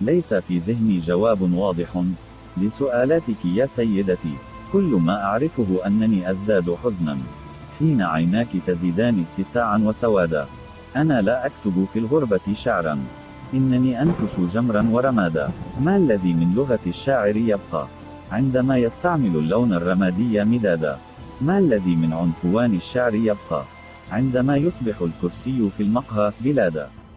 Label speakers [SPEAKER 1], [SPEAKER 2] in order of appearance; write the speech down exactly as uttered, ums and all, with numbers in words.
[SPEAKER 1] ليس في ذهني جواب واضح لسؤالاتك يا سيدتي. كل ما أعرفه أنني أزداد حزنا حين عيناك تزيدان اتساعا وسوادا. أنا لا أكتب في الغربة شعرا، إنني أنكش جمرا ورمادا. ما الذي من لغة الشاعر يبقى عندما يستعمل اللون الرمادي مدادا؟ ما الذي من عنفوان الشعر يبقى عندما يصبح الكرسي في المقهى بلادا؟